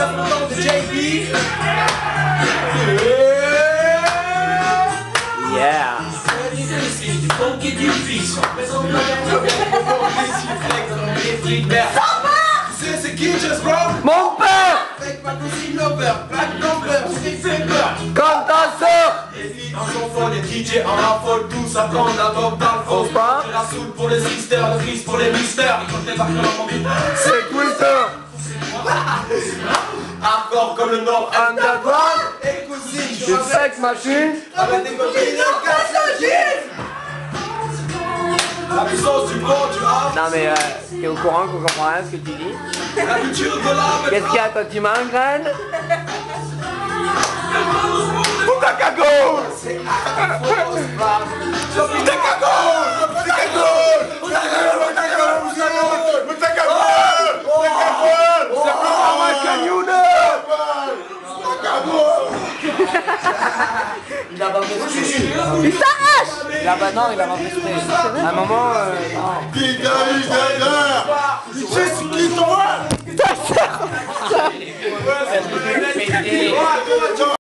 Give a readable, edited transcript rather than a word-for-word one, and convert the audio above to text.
de JB. Yeah. C'est qui Just Bro? Mon père! Avec ma cousine Lover, Black Number, c'est qui fait peur. Comme ta soeur! Les filles en sont folles, les DJ en raffolent tous à prendre la bombe dans le fond. Pas. La soul pour les sisters, le fils pour les mystères. Ils comptent les barres dans mon bide. C'est Twitter! Hardcore comme le Nord Underground! Et cousine, je Une sex machine! avec des copines, on casse le jean. La puissance du bon, du hard. Non mais t'es au courant qu'on comprend rien ce que tu dis? La culture de l'âme. Qu'est-ce qu'il y a quand tu m'engraines? Pour ta cagoule! C'est Afro-Rose, bah. Ta cagoule! Ta cagoule! Ta cagoule! Ta cagoule! Ta cagoule! C'est pas ma cagnoune! Il a pas fait. Il s'arrache! Là bah non, il a pas fait exprès. À un moment, non. Je suis qui toi? Ta sœur!